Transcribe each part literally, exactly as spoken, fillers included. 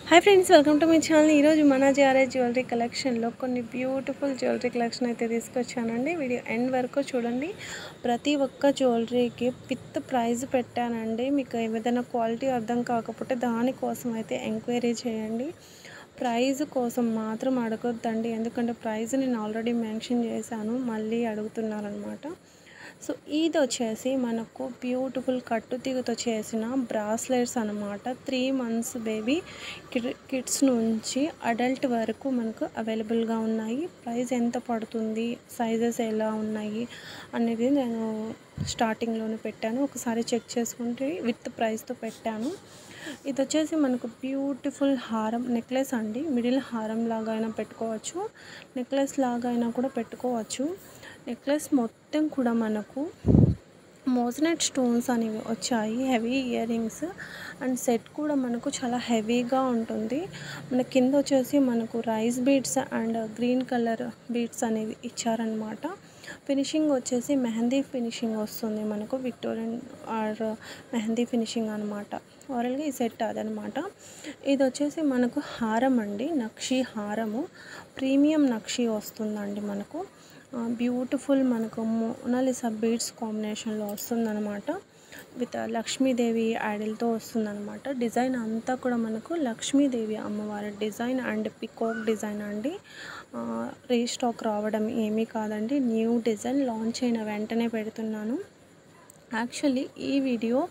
Hi friends, welcome to my channel. ఈరోజు మన JRS jewellery కలెక్షన్లో కొన్ని బ్యూటిఫుల్ జ్యువెలరీ కలెక్షన్ అయితే తీసుకొచ్చానండి. వీడియో ఎండ్ వరకు చూడండి. ప్రతి ఒక్క జ్యువెలరీకి విత్ ప్రైస్ పెట్టానండి. మీకు ఏదైనా క్వాలిటీ అర్థం కాకపోతే దానికోసం అయితే ఎంక్వైరీ చేయండి. ప్రైస్ కోసం మాత్రం అడగొద్దండి, ఎందుకంటే ప్రైస్ నేను ఆల్రెడీ మెన్షన్ చేశాను, మళ్ళీ అడుగుతున్నారనమాట. సో ఇది వచ్చేసి మనకు బ్యూటిఫుల్ కట్టుతీగతో చేసిన బ్రాస్లెట్స్ అనమాట. త్రీ మంత్స్ బేబీ కిడ్స్ నుంచి అడల్ట్ వరకు మనకు అవైలబుల్గా ఉన్నాయి. ప్రైస్ ఎంత పడుతుంది, సైజెస్ ఎలా ఉన్నాయి అనేది నేను స్టార్టింగ్లోనే పెట్టాను, ఒకసారి చెక్ చేసుకుంటే విత్ ప్రైస్తో పెట్టాను. ఇది వచ్చేసి మనకు బ్యూటిఫుల్ హారం నెక్లెస్ అండి. మిడిల్ హారం లాగా అయినా పెట్టుకోవచ్చు, నెక్లెస్ లాగా అయినా కూడా పెట్టుకోవచ్చు. నెక్లెస్ మొత్తం కూడా మనకు మోజనైట్ స్టోన్స్ అనేవి వచ్చాయి, heavy ear rings and set కూడా మనకు చాలా హెవీగా ఉంటుంది. మన కింద వచ్చేసి మనకు rice beads and green colour beads అనేవి ఇచ్చారనమాట. ఫినిషింగ్ వచ్చేసి మెహందీ ఫినిషింగ్ వస్తుంది మనకు, విక్టోరియన్ ఆర్ మెహందీ ఫినిషింగ్ అనమాట. ఓవరాల్గా ఈ సెట్ అదనమాట. ఇది వచ్చేసి మనకు హారం అండి, నక్షి హారము, ప్రీమియం నక్షి వస్తుందండి మనకు. బ్యూటిఫుల్ మనకు మోనాలిసా బీడ్స్ కాంబినేషన్లో వస్తుందన్నమాట. విత్ లక్ష్మీదేవి ఐడల్తో వస్తుందన్నమాట. డిజైన్ అంతా కూడా మనకు లక్ష్మీదేవి అమ్మవారి డిజైన్ అండ్ పికాక్ డిజైన్ అండి. రీస్టాక్ రావడం ఏమీ కాదండి, న్యూ డిజైన్ లాంచ్ అయిన వెంటనే పెడుతున్నాను. యాక్చువల్లీ ఈ video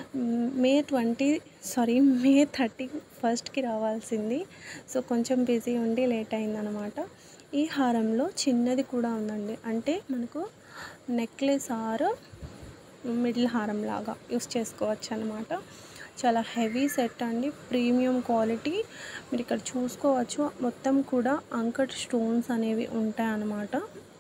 May twenty sorry May thirty ఫస్ట్కి రావాల్సింది, సో కొంచెం బిజీ ఉండి లేట్ అయిందనమాట. ఈ హారంలో చిన్నది కూడా ఉందండి, అంటే మనకు నెక్లెస్ ఆర్ మిడిల్ హారం లాగా యూస్ చేసుకోవచ్చు అనమాట. చాలా హెవీ సెట్ అండి, ప్రీమియం క్వాలిటీ. మీరు ఇక్కడ చూసుకోవచ్చు, మొత్తం కూడా అంకట్ స్టోన్స్ అనేవి ఉంటాయన్నమాట.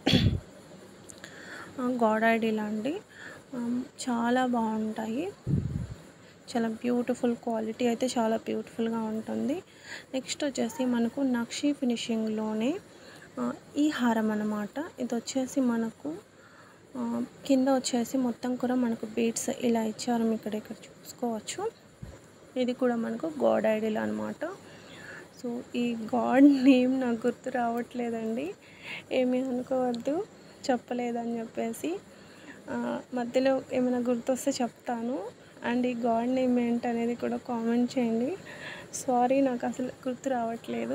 గాడ్ ఐడియల్ అండి, చాలా బాగుంటాయి. చాలా బ్యూటిఫుల్ క్వాలిటీ అయితే చాలా బ్యూటిఫుల్గా ఉంటుంది. నెక్స్ట్ వచ్చేసి మనకు నక్షి ఫినిషింగ్లోనే ఈ హారం అన్నమాట. ఇది వచ్చేసి మనకు కింద వచ్చేసి మొత్తం కూడా మనకు బీడ్స్ ఇలా ఇచ్చారు, ఇక్కడ ఇక్కడ చూసుకోవచ్చు. ఇది కూడా మనకు గాడ్ ఐడియల్ అనమాట. సో ఈ గాడ్ నేమ్ నాకు గుర్తు రావట్లేదండి, ఏమీ అనుకోవద్దు చెప్పలేదని చెప్పేసి. మధ్యలో ఏమైనా గుర్తొస్తే చెప్తాను, అండ్ ఈ గాడ్ నేమ్ ఏంటనేది కూడా కామెంట్ చేయండి. సారీ, నాకు అసలు గుర్తు రావట్లేదు.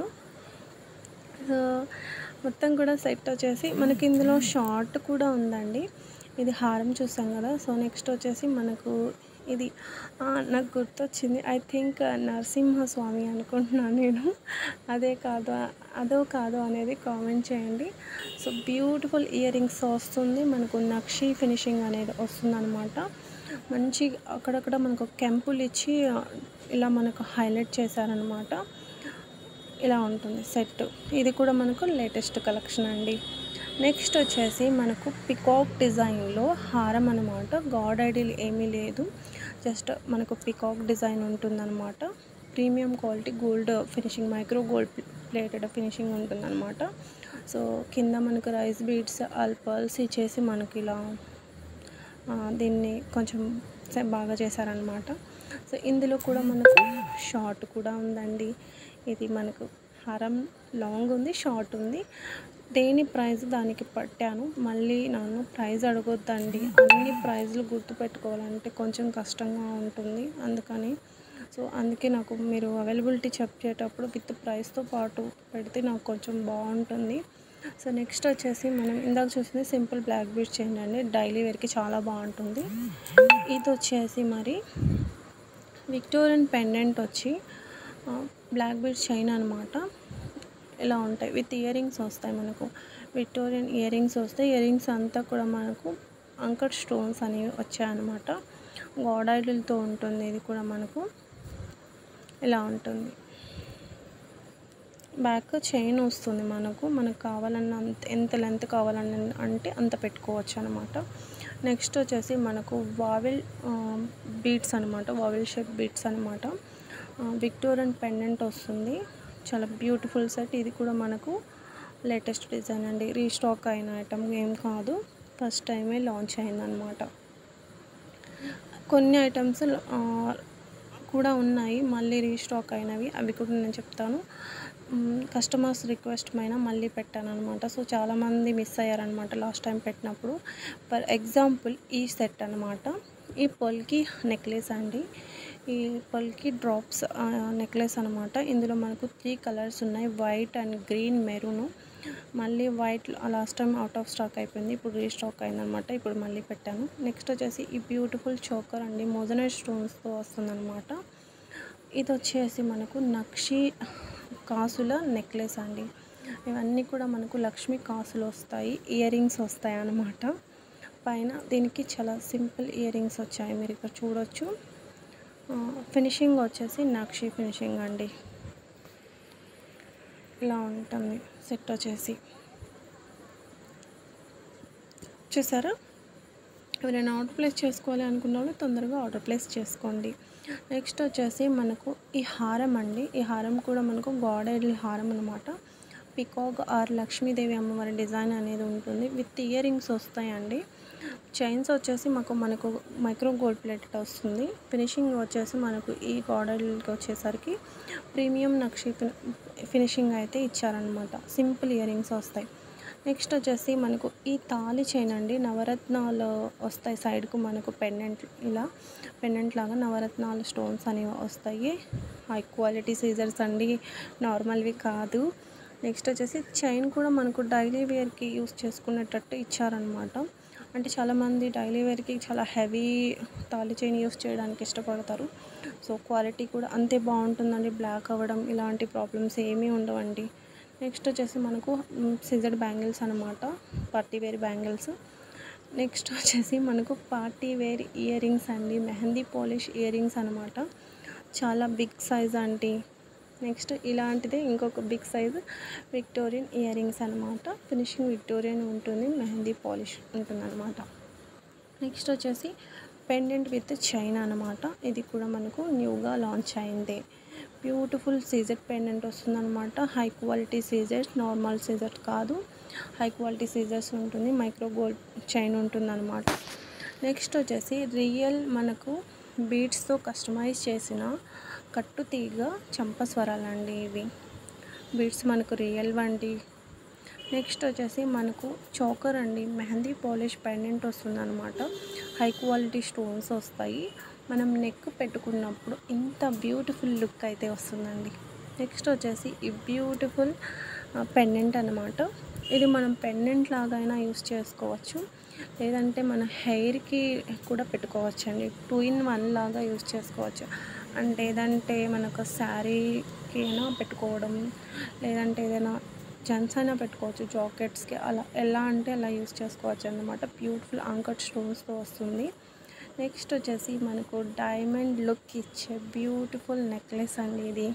సో మొత్తం కూడా సెట్ వచ్చేసి మనకి ఇందులో షార్ట్ కూడా ఉందండి. ఇది హారం చూసాం కదా. సో నెక్స్ట్ వచ్చేసి మనకు ఇది నాకు గుర్తొచ్చింది, ఐ థింక్ నరసింహస్వామి అనుకుంటున్నాను నేను, అదే కాదు అదో కాదో అనేది కామెంట్ చేయండి. సో బ్యూటిఫుల్ ఇయర్ రింగ్స్ వస్తుంది మనకు, నక్షి ఫినిషింగ్ అనేది వస్తుందన్నమాట. మంచి అక్కడక్కడ మనకు కెంపులు ఇచ్చి ఇలా మనకు హైలైట్ చేశారనమాట. ఇలా ఉంటుంది సెట్. ఇది కూడా మనకు లేటెస్ట్ కలెక్షన్ అండి. నెక్స్ట్ వచ్చేసి మనకు పికాక్ డిజైన్లో హారం అనమాట. గాడ్ ఐడియల్ ఏమీ లేదు, జస్ట్ మనకు పికాక్ డిజైన్ ఉంటుందన్నమాట. Premium quality gold finishing, micro gold plated finishing ఉంటుందన్నమాట. సో కింద మనకు రైస్ బీడ్స్ అల్పల్స్ ఇచ్చేసి మనకి ఇలా దీన్ని కొంచెం బాగా చేశారనమాట. సో ఇందులో కూడా మనకు షార్ట్ కూడా ఉందండి. ఇది మనకు హారం లాంగ్ ఉంది, షార్ట్ ఉంది. దేని ప్రైస్ దానికి పట్టాను, మళ్ళీ నన్ను ప్రైస్ అడగొద్దండి, అన్ని ప్రైజ్లు గుర్తుపెట్టుకోవాలంటే కొంచెం కష్టంగా ఉంటుంది, అందుకని. సో అందుకే నాకు మీరు అవైలబిలిటీ చెప్పేటప్పుడు విత్ ప్రైస్తో పాటు పెడితే నాకు కొంచెం బాగుంటుంది. సో నెక్స్ట్ వచ్చేసి మనం ఇందాక చూసింది సింపుల్ బ్లాక్ బీడ్స్ చైన్ అండి, డైలీ వేర్కి చాలా బాగుంటుంది. ఇది వచ్చేసి మరి విక్టోరియన్ పెండెంట్ వచ్చి బ్లాక్ బీడ్స్ చైన్ అనమాట. ఇలా ఉంటాయి, విత్ ఇయర్ రింగ్స్ వస్తాయి మనకు, విక్టోరియన్ ఇయర్ రింగ్స్ వస్తాయి. ఇయర్ రింగ్స్ అంతా కూడా మనకు అంకట్ స్టోన్స్ అనేవి వచ్చాయన్నమాట. గాడ్ ఐడియల్తో ఉంటుంది. ఇది కూడా మనకు ఇలా ఉంటుంది. బ్యాక్ చైన్ వస్తుంది మనకు, మనకు కావాలన్న ఎంత లెంత్ కావాలన్న అంటే అంత పెట్టుకోవచ్చు అనమాట. నెక్స్ట్ వచ్చేసి మనకు వావెల్ బీడ్స్ అనమాట, వావెల్ షేప్ బీడ్స్ అనమాట. విక్టోరియన్ పెండెంట్ వస్తుంది, చాలా బ్యూటిఫుల్ సెట్. ఇది కూడా మనకు లేటెస్ట్ డిజైన్ అండి, రీస్టాక్ అయిన ఐటమ్ ఏం కాదు, ఫస్ట్ టైమే లాంచ్ అయిందనమాట. కొన్ని ఐటమ్స్ కూడా ఉన్నాయి మళ్ళీ రీస్టాక్ అయినవి, అవి కూడా నేను చెప్తాను. కస్టమర్స్ రిక్వెస్ట్ పైన మళ్ళీ పెట్టాను అనమాట. సో చాలామంది మిస్ అయ్యారనమాట లాస్ట్ టైం పెట్టినప్పుడు. ఫర్ ఎగ్జాంపుల్ ఈ సెట్ అనమాట, ఈ పొల్కి నెక్లెస్ అండి, ఈ పొల్కి డ్రాప్స్ నెక్లెస్ అనమాట. ఇందులో మనకు త్రీ కలర్స్ ఉన్నాయి, వైట్ అండ్ గ్రీన్, మెరూన్. మళ్ళీ white last time out of stock అయిపోయింది, ఇప్పుడు రీస్టాక్ అయిందనమాట, ఇప్పుడు మళ్ళీ పెట్టాను. నెక్స్ట్ వచ్చేసి ఈ బ్యూటిఫుల్ చోకర్ అండి, మోజనైట్ స్టోన్స్తో వస్తుందన్నమాట. ఇది వచ్చేసి మనకు నక్షి కాసుల నెక్లెస్ అండి. ఇవన్నీ కూడా మనకు లక్ష్మీ కాసులు వస్తాయి, ఇయర్ రింగ్స్ వస్తాయి అన్నమాట. పైన దీనికి చాలా సింపుల్ ఇయర్ రింగ్స్ వచ్చాయి, మీరు ఇక్కడ చూడొచ్చు. ఫినిషింగ్ వచ్చేసి నక్షి ఫినిషింగ్ అండి, ఇలా ఉంటుంది సెట్ వచ్చేసి. చూసారా, ఎవరైనా ఆర్డర్ ప్లేస్ చేసుకోవాలి అనుకున్న వాళ్ళు తొందరగా ఆర్డర్ ప్లేస్ చేసుకోండి. నెక్స్ట్ వచ్చేసి మనకు ఈ హారం అండి, ఈ హారం కూడా మనకు గాడెడ్ హారం అనమాట. పికాక్ ఆర్ లక్ష్మీదేవి అమ్మవారి డిజైన్ అనేది ఉంటుంది, విత్ ఇయర్ రింగ్స్ వస్తాయండి. చైన్స్ వచ్చేసి మాకు మనకు మైక్రో గోల్డ్ ప్లేటెడ్ వస్తుంది. ఫినిషింగ్ వచ్చేసి మనకు ఈ గాడెల్కి వచ్చేసరికి ప్రీమియం నక్షి ఫినిషింగ్ అయితే ఇచ్చారనమాట. సింపుల్ ఇయర్ రింగ్స్ వస్తాయి. నెక్స్ట్ వచ్చేసి మనకు ఈ తాళి చైన్ అండి, నవరత్నాలు వస్తాయి సైడ్కు మనకు పెండెంట్, ఇలా పెండెంట్ లాగా నవరత్నాలు స్టోన్స్ అనేవి వస్తాయి. హై క్వాలిటీ సీజర్స్ అండి, నార్మల్వి కాదు. నెక్స్ట్ వచ్చేసి చైన్ కూడా మనకు డైలీ వేర్కి యూస్ చేసుకునేటట్టు ఇచ్చారనమాట. అంటే చాలామంది డైలీ వేర్కి చాలా హెవీ తాళి చైన్ యూస్ చేయడానికి ఇష్టపడతారు. సో క్వాలిటీ కూడా అంతే బాగుంటుందండి, బ్లాక్ అవ్వడం ఇలాంటి ప్రాబ్లమ్స్ ఏమీ ఉండవండి. నెక్స్ట్ వచ్చేసి మనకు సిజర్డ్ బ్యాంగిల్స్ అనమాట, పార్టీ వేర్ బ్యాంగిల్స్. నెక్స్ట్ వచ్చేసి మనకు పార్టీ వేర్ ఇయర్ రింగ్స్ అండి, మెహందీ పాలిష్ ఇయర్ రింగ్స్ అనమాట. చాలా బిగ్ సైజ్ అండి. నెక్స్ట్ ఇలాంటిదే ఇంకొక big size Victorian ear rings అనమాట. ఫినిషింగ్ విక్టోరియన్ ఉంటుంది, మెహందీ పాలిష్ ఉంటుంది అనమాట. నెక్స్ట్ వచ్చేసి పెండెంట్ విత్ చైన్ అనమాట. ఇది కూడా మనకు న్యూగా లాంచ్ అయిందే. బ్యూటిఫుల్ సీజెడ్ పెండెంట్ వస్తుందన్నమాట. హై క్వాలిటీ సీజర్స్, నార్మల్ సీజర్ కాదు, హై క్వాలిటీ సీజర్స్ ఉంటుంది, మైక్రో గోల్డ్ చైన్ ఉంటుంది అనమాట. నెక్స్ట్ వచ్చేసి రియల్ మనకు బీడ్స్తో కస్టమైజ్ చేసిన కట్టు తీగ చంపస్వరాలండి. ఇవి బీడ్స్ మనకు రియల్ వంటి. నెక్స్ట్ వచ్చేసి మనకు చోకర్ అండి, మెహందీ పాలిష్ పెండెంట్ వస్తుంది అనమాట. హై క్వాలిటీ స్టోన్స్ వస్తాయి, మనం నెక్ పెట్టుకున్నప్పుడు ఇంత బ్యూటిఫుల్ లుక్ అయితే వస్తుందండి. నెక్స్ట్ వచ్చేసి ఈ బ్యూటిఫుల్ పెండెంట్ అనమాట. ఇది మనం పెండెంట్ లాగైనా యూస్ చేసుకోవచ్చు, లేదంటే మన హెయిర్కి కూడా పెట్టుకోవచ్చు అండి. టూ ఇన్ వన్ లాగా యూస్ చేసుకోవచ్చు. అంటే ఏదంటే మనకు శారీకి అయినా పెట్టుకోవడం, లేదంటే ఏదైనా జెంట్స్ అయినా పెట్టుకోవచ్చు, జాకెట్స్కి, అలా ఎలా అంటే అలా యూస్ చేసుకోవచ్చు అన్నమాట. బ్యూటిఫుల్ అంకట్ స్టోన్స్తో వస్తుంది. నెక్స్ట్ వచ్చేసి మనకు డైమండ్ లుక్ ఇచ్చే బ్యూటిఫుల్ నెక్లెస్ అండి, ఇది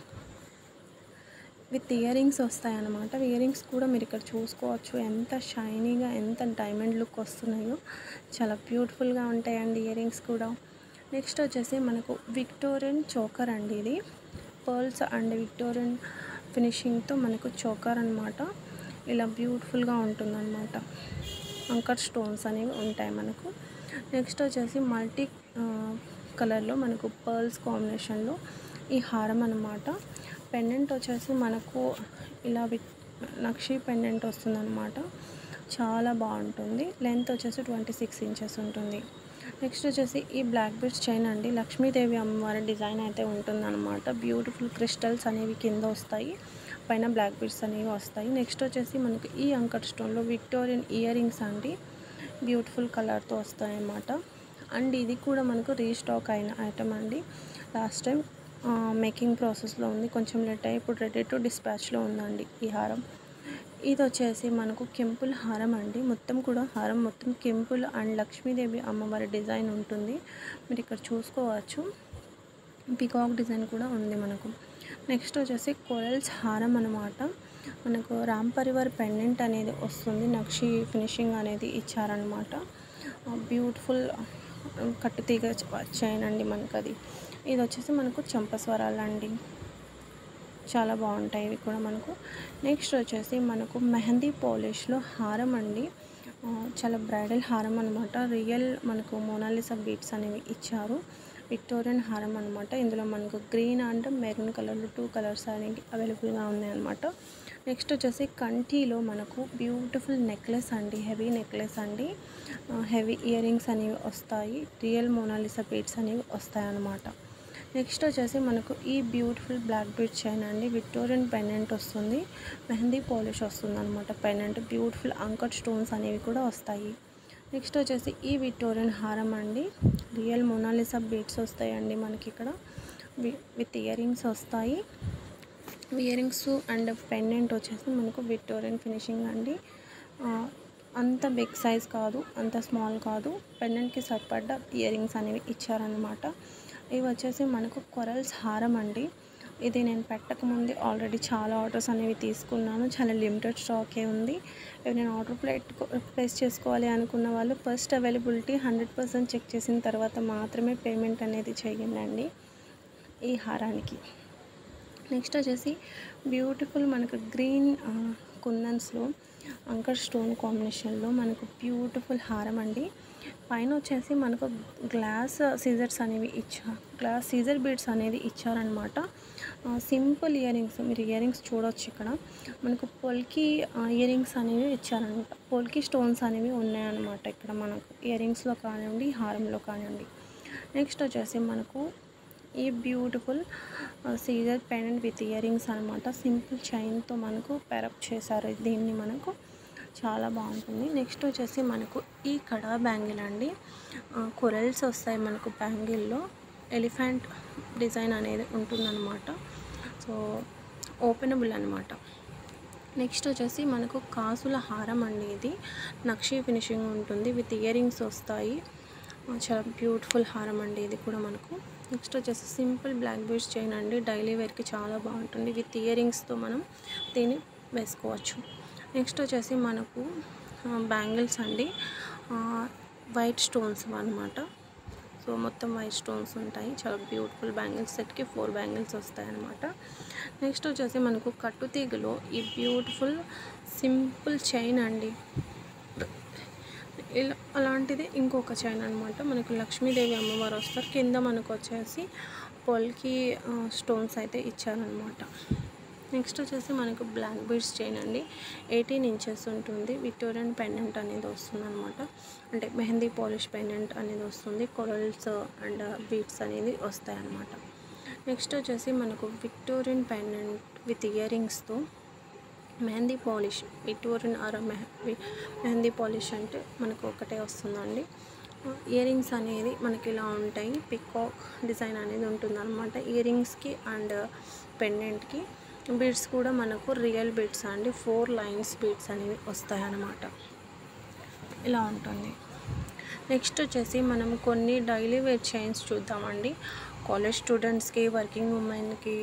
విత్ ఇయర్ రింగ్స్ వస్తాయి అన్నమాట. ఇయర్ రింగ్స్ కూడా మీరు ఇక్కడ చూసుకోవచ్చు, ఎంత షైనీగా, ఎంత డైమండ్ లుక్ వస్తున్నాయో, చాలా బ్యూటిఫుల్గా ఉంటాయండి ఇయర్ రింగ్స్ కూడా. నెక్స్ట్ వచ్చేసి మనకు విక్టోరియన్ చోకర్ అండి, ఇది పర్ల్స్ అండ్ విక్టోరియన్ ఫినిషింగ్తో మనకు చోకర్ అనమాట. ఇలా బ్యూటిఫుల్గా ఉంటుందన్నమాట, అంకర్ స్టోన్స్ అనేవి ఉంటాయి మనకు. నెక్స్ట్ వచ్చేసి మల్టీ కలర్లో మనకు పర్ల్స్ కాంబినేషన్లో ఈ హారం అనమాట. పెండెంట్ వచ్చేసి మనకు ఇలా నక్షి పెండెంట్ వస్తుందన్నమాట, చాలా బాగుంటుంది. లెంత్ వచ్చేసి ట్వంటీ సిక్స్ ఇంచెస్ ఉంటుంది. నెక్స్ట్ వచ్చేసి ఈ బ్లాక్ బీడ్స్ చైన్ అండి, లక్ష్మీదేవి అమ్మవారి డిజైన్ అయితే ఉంటుందన్నమాట. బ్యూటిఫుల్ క్రిస్టల్స్ అనేవి కింద వస్తాయి, పైన బ్లాక్ బీడ్స్ అనేవి వస్తాయి. నెక్స్ట్ వచ్చేసి మనకు ఈ అంకర్ స్టోన్లో విక్టోరియన్ ఇయర్ రింగ్స్ అండి, బ్యూటిఫుల్ కలర్తో వస్తాయి అన్నమాట. అండ్ ఇది కూడా మనకు రీస్టాక్ అయిన ఐటమ్ అండి. లాస్ట్ టైం మేకింగ్ ప్రాసెస్లో ఉంది, కొంచెం లేట్ అయ్యి ఇప్పుడు రెడీ టు డిస్పాచ్లో ఉందండి ఈ హారం. ఇది వచ్చేసి మనకు కెంపుల్ హారం అండి, మొత్తం కూడా హారం మొత్తం కెంపుల్ అండ్ లక్ష్మీదేవి అమ్మవారి డిజైన్ ఉంటుంది, మీరు ఇక్కడ చూసుకోవచ్చు. పికాక్ డిజైన్ కూడా ఉంది మనకు. నెక్స్ట్ వచ్చేసి కోరల్స్ హారం అనమాట. మనకు రామ్ పరివార్ పెండెంట్ అనేది వస్తుంది, నక్షి ఫినిషింగ్ అనేది ఇచ్చారనమాట. బ్యూటిఫుల్ కట్టుతీగ చైన్ అండి మనకు అది. ఇది వచ్చేసి మనకు చంపస్వరాలండి, చాలా బాగుంటాయి ఇవి కూడా మనకు. నెక్స్ట్ వచ్చేసి మనకు మెహందీ పాలిష్లో హారం అండి, చాలా బ్రైడల్ హారం అనమాట. రియల్ మనకు మోనాలిసా బీడ్స్ అనేవి ఇచ్చారు. విక్టోరియన్ హారం అనమాట. ఇందులో మనకు గ్రీన్ అండ్ మెరూన్ కలర్లో టూ కలర్స్ అనేవి అవైలబుల్గా ఉన్నాయి అనమాట. నెక్స్ట్ వచ్చేసి కంఠీలో మనకు బ్యూటిఫుల్ నెక్లెస్ అండి, హెవీ నెక్లెస్ అండి. హెవీ ఇయర్ రింగ్స్ అనేవి వస్తాయి, రియల్ మోనాలిసా బీడ్స్ అనేవి వస్తాయి అన్నమాట. నెక్స్ట్ వచ్చేసి మనకు ఈ బ్యూటిఫుల్ బ్లాక్ బీడ్ చైన్ అండి, విక్టోరియన్ పెండెంట్ వస్తుంది, మెహందీ పాలిష్ వస్తుంది అనమాట. పెండెంట్ బ్యూటిఫుల్ అంకట్ స్టోన్స్ అనేవి కూడా వస్తాయి. నెక్స్ట్ వచ్చేసి ఈ విక్టోరియన్ హారం అండి, రియల్ మోనాలిసా బీడ్స్ వస్తాయండి మనకి ఇక్కడ, విత్ ఇయర్ రింగ్స్ వస్తాయి. ఇయర్ రింగ్స్ అండ్ పెండెంట్ వచ్చేసి మనకు విక్టోరియన్ ఫినిషింగ్ అండి. అంత బిగ్ సైజ్ కాదు, అంత స్మాల్ కాదు, పెండెంట్కి సరిపడ్డ ఇయర్ రింగ్స్ అనేవి ఇచ్చారనమాట. ఇవి వచ్చేసి మనకు కొరల్స్ హారం అండి. ఇది నేను పెట్టకముందే ఆల్రెడీ చాలా ఆర్డర్స్ అనేవి తీసుకున్నాను, చాలా లిమిటెడ్ స్టాకే ఉంది. నేను ఆర్డర్ ప్లేట్ ప్లేస్ చేసుకోవాలి అనుకున్న వాళ్ళు first availability hundred percent check చేసిన తర్వాత మాత్రమే పేమెంట్ అనేది చేయండి ఈ హారానికి. నెక్స్ట్ వచ్చేసి బ్యూటిఫుల్ మనకు గ్రీన్ కుందన్స్లో అంకర్ స్టోన్ కాంబినేషన్లో మనకు బ్యూటిఫుల్ హారం అండి. పైన వచ్చేసి మనకు గ్లాస్ సీజర్స్ అనేవి ఇచ్చా గ్లాస్ సీజర్ బీడ్స్ అనేది ఇచ్చారనమాట. సింపుల్ ఇయర్ రింగ్స్, మీరు ఇయర్ రింగ్స్ చూడవచ్చు ఇక్కడ మనకు పొల్కి ఇయర్ రింగ్స్ అనేవి ఇచ్చారనమాట. పొల్కి స్టోన్స్ అనేవి ఉన్నాయన్నమాట ఇక్కడ మనకు ఇయర్ రింగ్స్లో కానివ్వండి, హారంలో కానివ్వండి. నెక్స్ట్ వచ్చేసి మనకు ఈ బ్యూటిఫుల్ సీజర్ పెండెంట్ విత్ ఇయర్ రింగ్స్ అనమాట. సింపుల్ చైన్తో మనకు పెరప్ చేశారు దీన్ని, మనకు చాలా బాగుంటుంది. నెక్స్ట్ వచ్చేసి మనకు ఈ కడా బ్యాంగిల్ అండి, కొరల్స్ వస్తాయి మనకు బ్యాంగిల్లో, ఎలిఫెంట్ డిజైన్ అనేది ఉంటుందన్నమాట. సో ఓపెనబుల్ అనమాట. నెక్స్ట్ వచ్చేసి మనకు కాసుల హారం అండి, ఇది నక్షి ఫినిషింగ్ ఉంటుంది, విత్ ఇయర్ రింగ్స్ వస్తాయి. చాలా బ్యూటిఫుల్ హారం అండి ఇది కూడా మనకు. నెక్స్ట్ వచ్చేసి సింపుల్ బ్లాక్ బీడ్స్ చైన్ అండి, డైలీ వేర్కి చాలా బాగుంటుంది, విత్ ఇయర్ రింగ్స్తో మనం దీన్ని వేసుకోవచ్చు. నెక్స్ట్ వచ్చేసి మనకు బ్యాంగిల్స్ అండి, వైట్ స్టోన్స్ అనమాట. సో మొత్తం వైట్ స్టోన్స్ ఉంటాయి, చాలా బ్యూటిఫుల్ బ్యాంగిల్స్. సెట్కి ఫోర్ బ్యాంగిల్స్ వస్తాయి అన్నమాట. నెక్స్ట్ వచ్చేసి మనకు కట్టుతీగలో ఈ బ్యూటిఫుల్ సింపుల్ చైన్ అండి, ఇలా అలాంటిది ఇంకొక చైన్ అనమాట. మనకు లక్ష్మీదేవి అమ్మవారు వస్తారు, కింద మనకు వచ్చేసి పొల్కి స్టోన్స్ అయితే ఇచ్చారనమాట. నెక్స్ట్ వచ్చేసి మనకు బ్లాక్ బీడ్స్ చైన్ అండి, ఎయిటీన్ ఇంచెస్ ఉంటుంది, విక్టోరియన్ పెండెంట్ అనేది వస్తుంది అనమాట. అంటే మెహందీ పాలిష్ పెండెంట్ అనేది వస్తుంది, కొరల్స్ అండ్ బీడ్స్ అనేది వస్తాయి అన్నమాట. నెక్స్ట్ వచ్చేసి మనకు విక్టోరియన్ పెండెంట్ విత్ ఇయర్ రింగ్స్తో mehndi polish, Victorian or mehndi polish అంటే మనకు ఒకటే వస్తుందండి. ఇయర్ రింగ్స్ అనేది మనకి ఇలా ఉంటాయి, పికాక్ డిజైన్ అనేది ఉంటుందన్నమాట ఇయర్ రింగ్స్కి అండ్ పెండెంట్కి. బీడ్స్ కూడా మనకు రియల్ బీడ్స్ అండి, ఫోర్ లైన్స్ బీడ్స్ అనేవి వస్తాయి అన్నమాట, ఇలా ఉంటుంది. నెక్స్ట్ వచ్చేసి మనం కొన్ని డైలీ వేర్ చైన్స్ చూద్దామండి. కాలేజ్ స్టూడెంట్స్కి, వర్కింగ్ ఉమెన్కి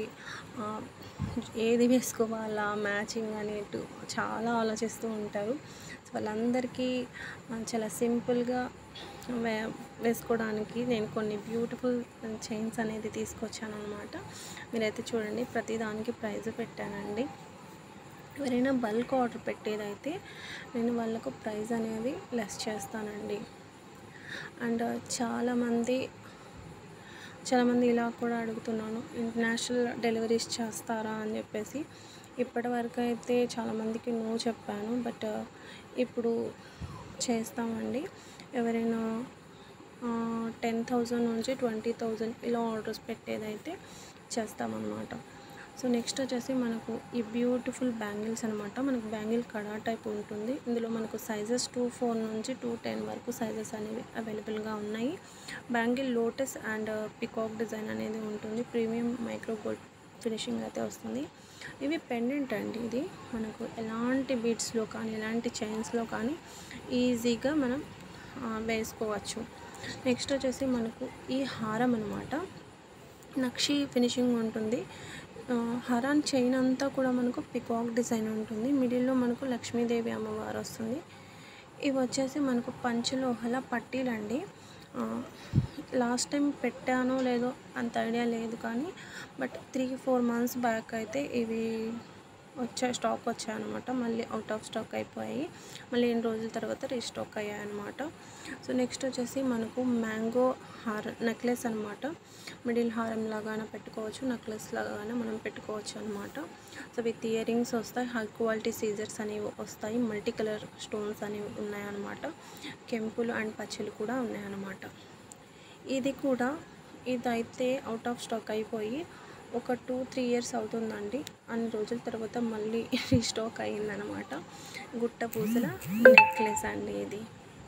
ఏది వేసుకోవాలా మ్యాచింగ్ అనేటు చాలా ఆలోచిస్తూ ఉంటారు. సో వాళ్ళందరికీ చాలా సింపుల్గా వే వేసుకోవడానికి నేను కొన్ని బ్యూటిఫుల్ చైన్స్ అనేది తీసుకొచ్చాను అనమాట. మీరైతే చూడండి, ప్రతిదానికి ప్రైజ్ పెట్టానండి. ఎవరైనా బల్క్ ఆర్డర్ పెట్టేదైతే నేను వాళ్ళకు ప్రైస్ అనేది లెస్ చేస్తానండి. అండ్ చాలామంది చాలామంది ఇలా కూడా అడుగుతున్నాను, ఇంటర్నేషనల్ డెలివరీస్ చేస్తారా అని చెప్పేసి. ఇప్పటి వరకు అయితే చాలామందికి నో చెప్పాను, బట్ ఇప్పుడు చేస్తామండి. ఎవరైనా టెన్ థౌజండ్ నుంచి ట్వంటీ థౌజండ్ ఇలా ఆర్డర్స్ పెట్టేదైతే చేస్తామన్నమాట. సో నెక్స్ట్ వచ్చేసి మనకు ఈ బ్యూటిఫుల్ బ్యాంగిల్స్ అనమాట. మనకు బ్యాంగిల్ కడా టైప్ ఉంటుంది. ఇందులో మనకు సైజెస్ టూ ఫోర్ నుంచి టూ టెన్ వరకు సైజెస్ అనేవి అవైలబుల్గా ఉన్నాయి. Bangle lotus and peacock design అనేది ఉంటుంది, ప్రీమియం మైక్రో గోల్డ్ ఫినిషింగ్ అయితే వస్తుంది. ఇవి పెండెంట్ అండి, ఇది మనకు ఎలాంటి బీడ్స్లో కానీ ఎలాంటి చైన్స్లో కానీ ఈజీగా మనం వేసుకోవచ్చు. నెక్స్ట్ వచ్చేసి మనకు ఈ హారం అనమాట, నక్షి ఫినిషింగ్ ఉంటుంది. హారాన్ చైన్ అంతా కూడా మనకు పికాక్ డిజైన్ ఉంటుంది, మిడిల్లో మనకు లక్ష్మీదేవి అమ్మవారు వస్తుంది. ఇవి వచ్చేసి మనకు పంచలోహల పట్టీలండి. లాస్ట్ టైం పెట్టానో లేదో అంత ఐడియా లేదు కానీ, but three four months back అయితే ఇవి వచ్చాయి, స్టాక్ వచ్చాయన్నమాట. మళ్ళీ అవుట్ ఆఫ్ స్టాక్ అయిపోయాయి. మళ్ళీ ఎన్ని రోజుల తర్వాత రీస్టాక్ అయ్యాయి అనమాట. సో నెక్స్ట్ వచ్చేసి మనకు మ్యాంగో హార నెక్లెస్ అనమాట. మిడిల్ హారం లాగానే పెట్టుకోవచ్చు, నెక్లెస్ లాగానే మనం పెట్టుకోవచ్చు అనమాట. సో విత్ ఇయర్ రింగ్స్ వస్తాయి, హై క్వాలిటీ సీజర్స్ అనేవి వస్తాయి, మల్టీ కలర్ స్టోన్స్ అనేవి ఉన్నాయన్నమాట. కెంపులు అండ్ పచ్చలు కూడా ఉన్నాయన్నమాట. ఇది కూడా ఇదైతే అవుట్ ఆఫ్ స్టాక్ అయిపోయి ఒక టూ త్రీ ఇయర్స్ అవుతుందండి. అన్ని రోజుల తర్వాత మళ్ళీ రీస్టాక్ అయ్యిందనమాట. గుట్ట పూసల నెక్లెస్ అండి. ఇది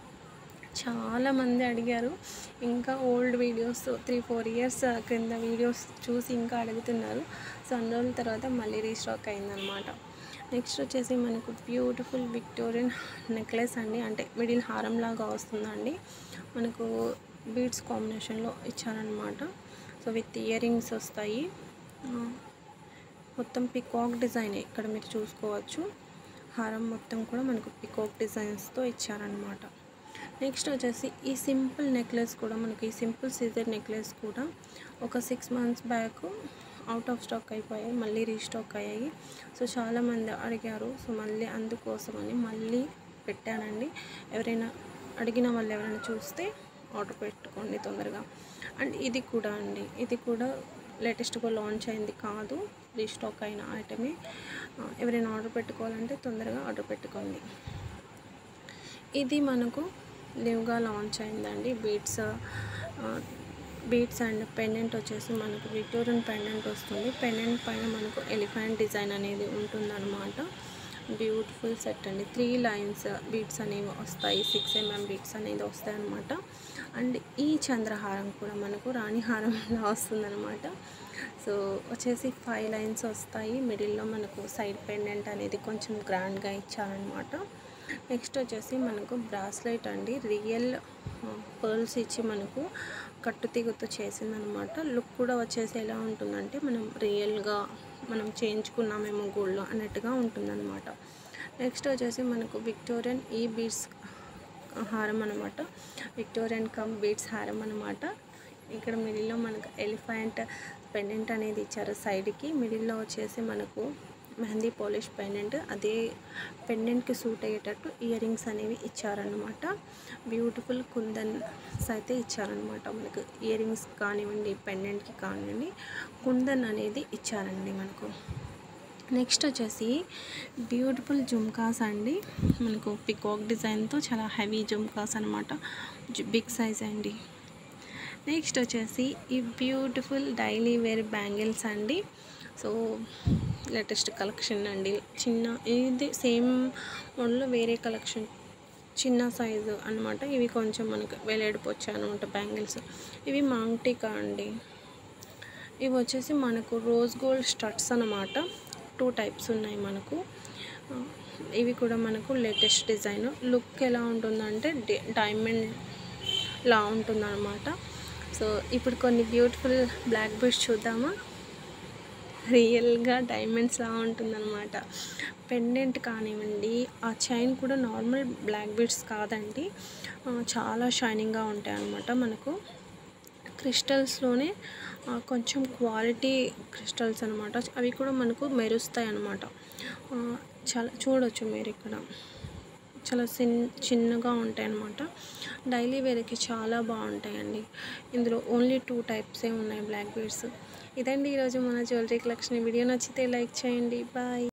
చాలామంది అడిగారు. ఇంకా old videos three four years క్రింద వీడియోస్ చూసి ఇంకా అడుగుతున్నారు. సో అన్ని రోజుల తర్వాత మళ్ళీ రీస్టాక్ అయిందనమాట. నెక్స్ట్ వచ్చేసి మనకు బ్యూటిఫుల్ విక్టోరియన్ నెక్లెస్ అండి. అంటే మిడిల్ హారం లాగా వస్తుందండి. మనకు బీడ్స్ కాంబినేషన్లో ఇచ్చారనమాట. సో విత్ ఇయర్ రింగ్స్ వస్తాయి. మొత్తం పికాక్ డిజైన్ ఇక్కడ మీరు చూసుకోవచ్చు. హారం మొత్తం కూడా మనకు పికాక్ డిజైన్స్తో ఇచ్చారనమాట. నెక్స్ట్ వచ్చేసి ఈ సింపుల్ నెక్లెస్ కూడా మనకి ఈ సింపుల్ సీజర్ నెక్లెస్ కూడా ఒక six months back out of stock అయిపోయాయి, మళ్ళీ రీస్టాక్ అయ్యాయి. సో చాలామంది అడిగారు. సో మళ్ళీ అందుకోసమని మళ్ళీ పెట్టానండి. ఎవరైనా అడిగిన వాళ్ళు ఎవరైనా చూస్తే ఆర్డర్ పెట్టుకోండి తొందరగా. అండ్ ఇది కూడా అండి, ఇది కూడా లేటెస్ట్గా లాంచ్ అయింది కాదు, రీస్టాక్ అయిన ఐటమే. ఎవరైనా ఆర్డర్ పెట్టుకోవాలంటే తొందరగా ఆర్డర్ పెట్టుకోండి. ఇది మనకు న్యూగా లాంచ్ అయిందండి. బీడ్స్ బీడ్స్ అండ్ పెండెంట్ వచ్చేసి మనకు విక్టోరియన్ పెండెంట్ వస్తుంది. పెండెంట్ పైన మనకు ఎలిఫెంట్ డిజైన్ అనేది ఉంటుందన్నమాట. బ్యూటిఫుల్ సెట్ అండి. త్రీ లైన్స్ బీడ్స్ అనేవి వస్తాయి, సిక్స్ ఎంఎం బీడ్స్ అనేది వస్తాయి అన్నమాట. అండ్ ఈ చంద్రహారం కూడా మనకు రాణిహారంలా వస్తుందన్నమాట. సో వచ్చేసి ఫైవ్ లైన్స్ వస్తాయి. మిడిల్లో మనకు సైడ్ పెండెంట్ అనేది కొంచెం గ్రాండ్గా ఇచ్చారనమాట. నెక్స్ట్ వచ్చేసి మనకు బ్రాస్లెట్ అండి. రియల్ పర్ల్స్ ఇచ్చి మనకు కట్టు తీగుతో చేసిందనమాట. లుక్ కూడా వచ్చేసి ఎలా ఉంటుందంటే మనం రియల్గా మనం చేయించుకున్నామేమో గోల్డ్లో అన్నట్టుగా ఉంటుందన్నమాట. నెక్స్ట్ వచ్చేసి మనకు విక్టోరియన్ ఈ బీడ్స్ హారం అనమాట. విక్టోరియన్ కమ్ బీడ్స్ హారం అనమాట. ఇక్కడ మిడిల్లో మనకు ఎలిఫెంట్ పెండెంట్ అనేది ఇచ్చారు సైడ్కి. మిడిల్లో వచ్చేసి మనకు మెహందీ పాలిష్ పెండెంట్, అదే పెండెంట్కి సూట్ అయ్యేటట్టు ఇయర్ రింగ్స్ అనేవి ఇచ్చారనమాట. బ్యూటిఫుల్ కుందన్స్ అయితే ఇచ్చారనమాట. మనకు ఇయర్ రింగ్స్ కానివ్వండి, పెండెంట్కి కానివ్వండి, కుందన్ అనేది ఇచ్చారండి మనకు. నెక్స్ట్ వచ్చేసి బ్యూటిఫుల్ జుమ్కాస్ అండి. మనకు పికాక్ డిజైన్తో చాలా హెవీ జుమ్కాస్ అనమాట, బిగ్ సైజ్ అండి. నెక్స్ట్ వచ్చేసి ఈ బ్యూటిఫుల్ డైలీ వేర్ బ్యాంగిల్స్ అండి. సో లేటెస్ట్ కలెక్షన్ అండి. చిన్న ఇది సేమ్ మోడల్లో వేరే కలెక్షన్, చిన్న సైజు అనమాట. ఇవి కొంచెం మనకు వెలేడుపు వచ్చాయి అనమాట బ్యాంగిల్స్. ఇవి మాంగ్టికా అండి. ఇవి వచ్చేసి మనకు రోజ్ గోల్డ్ స్టడ్స్ అనమాట. టూ టైప్స్ ఉన్నాయి మనకు. ఇవి కూడా మనకు లేటెస్ట్ డిజైన్. లుక్ ఎలా ఉంటుందంటే డైమండ్ లా ఉంటుందన్నమాట. సో ఇప్పుడు కొన్ని బ్యూటిఫుల్ బ్లాక్ బీడ్స్ చూద్దామా. రియల్గా డైమండ్స్ లా ఉంటుందన్నమాట. పెండెంట్ కానివ్వండి, ఆ చైన్ కూడా నార్మల్ బ్లాక్ బీడ్స్ కాదండి, చాలా షైనింగ్గా ఉంటాయి అన్నమాట. మనకు క్రిస్టల్స్లోనే కొంచెం క్వాలిటీ క్రిస్టల్స్ అనమాట. అవి కూడా మనకు మెరుస్తాయి అన్నమాట. చాలా చూడొచ్చు మీరు ఇక్కడ, చాలా చిన్ చిన్నగా ఉంటాయి అన్నమాట. డైలీ వేర్కి చాలా బాగుంటాయండి. ఇందులో ఓన్లీ టూ టైప్సే ఉన్నాయి బ్లాక్ బీడ్స్. ఇదండి ఈరోజు మన జ్యువెలరీ కలెక్షన్. వీడియో నచ్చితే లైక్ చేయండి. బాయ్.